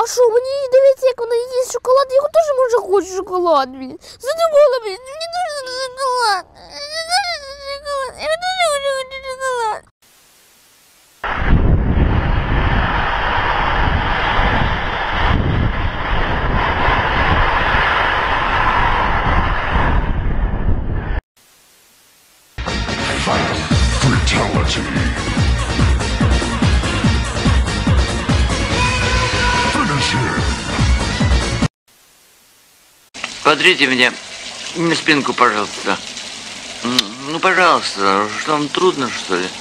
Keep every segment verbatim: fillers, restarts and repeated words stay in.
що, мені дивіться, як вона їсть шоколад, я теж може хочу шоколад, блін. Задумала, блін, мені дуже шоколад. Мені дуже шоколад. Я дуже хочу шоколад. Fatality. Finish him. Смотрите мне на спинку, пожалуйста. Ну, пожалуйста, что вам трудно, что ли?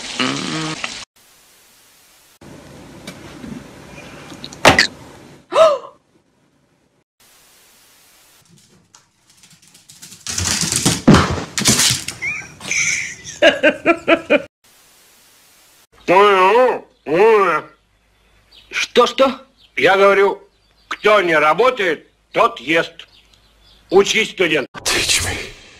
Что-что? Я говорю, кто не работает, тот ест. Учись, студент. Teach me.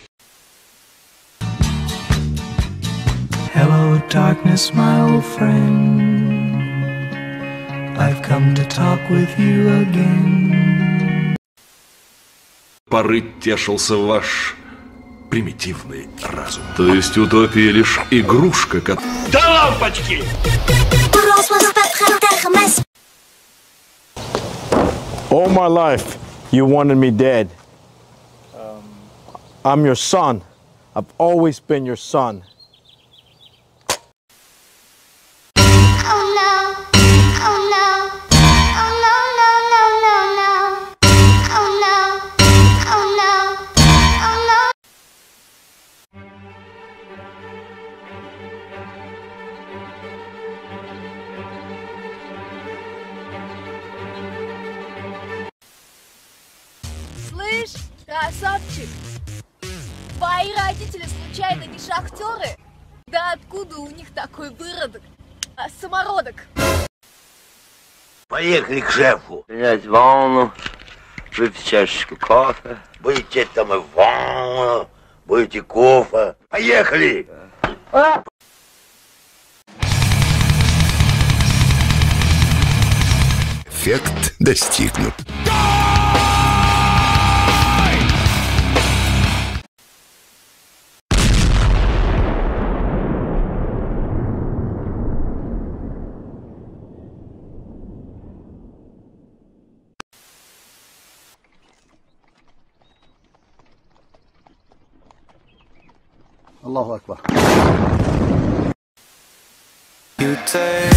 Hello, darkness, my old friend. I've come to talk with you again. Поры тешился ваш примитивный разум. То есть утопия лишь игрушка, как... Да лампочки! All my life, you wanted me dead. Um, I'm your son. I've always been your son. Слышь, красавчик, твои родители случайно не шахтеры? Да откуда у них такой выродок? А, самородок. Поехали к шефу. Принять ванну, выпить чашечку кофе. Будете там и ванну, будете кофе. Поехали! А? Эффект достигнут. Allahu Akbar. You take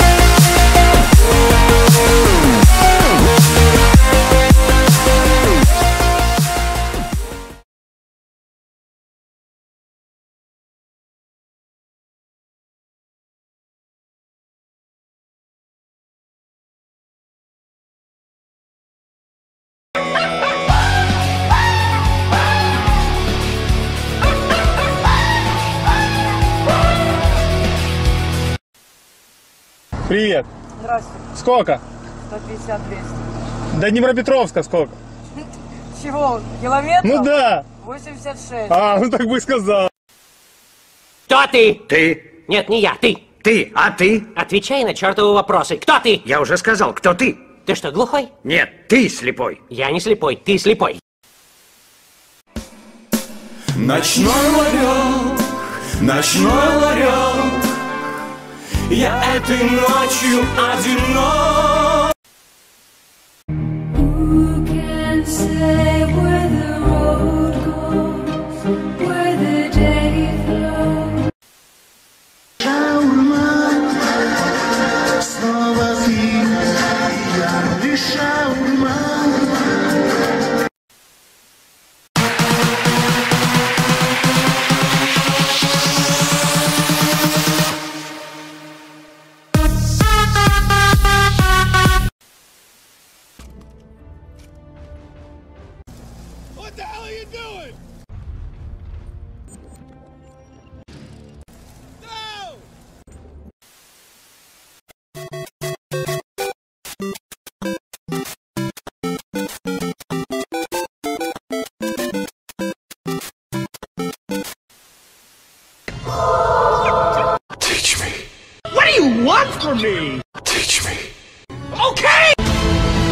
Привет. Здравствуйте. Сколько? сто пятьдесят двести. До Днепропетровска сколько? Чего? Километров? Ну да. восемьдесят шесть. А, ну так бы и сказал. Кто ты? Ты. Нет, не я, ты. Ты. А ты? Отвечай на чертовы вопросы. Кто ты? Я уже сказал, кто ты. Ты что, глухой? Нет, ты слепой. Я не слепой, ты слепой. ночной ларек, ночной ларек. Я этой ночью одинок. Who can say where the road goes, where the day flows? Снова ты, я дышал. What the hell are you doing? No! Teach me. What do you want from me? Teach me. Okay!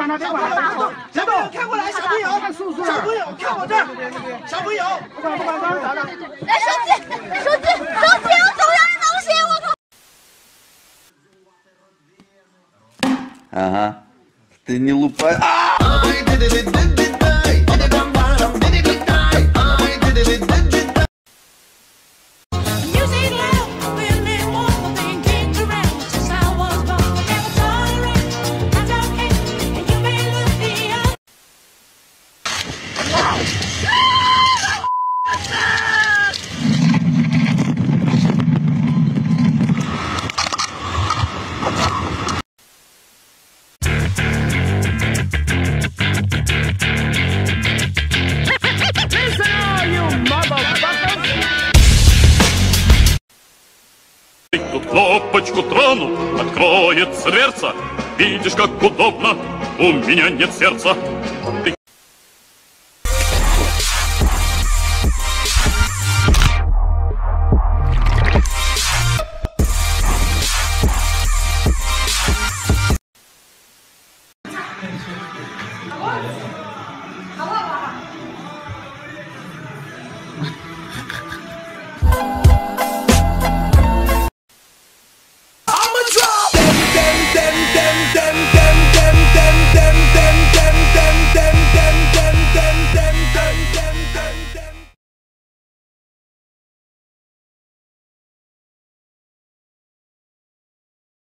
了，别管了。小朋友看过来，小朋友看叔叔，小朋友看我这儿，小朋友，不管不管，刚刚咋的？ 来手机，手机，手机，我手上的东西，我靠！ Ага. Ты не лупай. Тут кнопочку трону, откроется дверца. Видишь, как удобно, у меня нет сердца. Ты